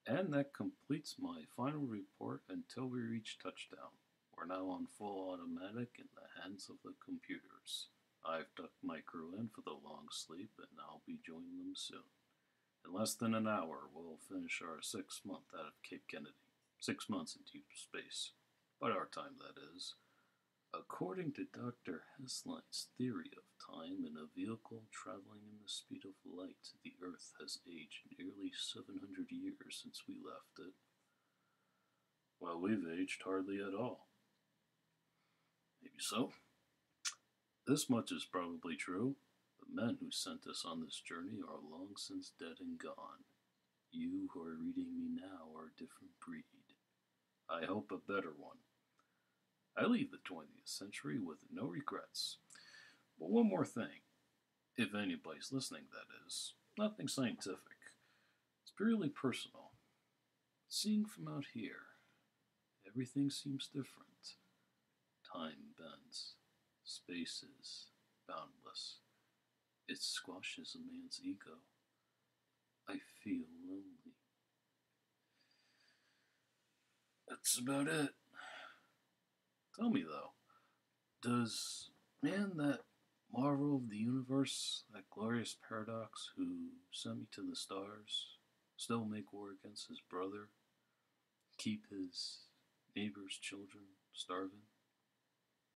And that completes my final report until we reach touchdown. We're now on full automatic in the hands of the computers. I've tucked my crew in for the long sleep and I'll be joining them soon. In less than an hour, we'll finish our 6 month out of Cape Kennedy. 6 months in deep space. By our time, that is. According to Dr. Hesline's theory of time, in a vehicle traveling in the speed of light, the Earth has aged nearly 700 years since we left it. Well, we've aged hardly at all. Maybe so. This much is probably true. The men who sent us on this journey are long since dead and gone. You who are reading me now are a different breed. I hope a better one. I leave the 20th century with no regrets. But one more thing, if anybody's listening, that is, nothing scientific. It's purely personal. Seeing from out here, everything seems different. Time bends, space is boundless. It squashes a man's ego. I feel lonely. That's about it. Tell me though, does man that marvel of the universe, that glorious paradox who sent me to the stars, still make war against his brother, keep his neighbor's children starving?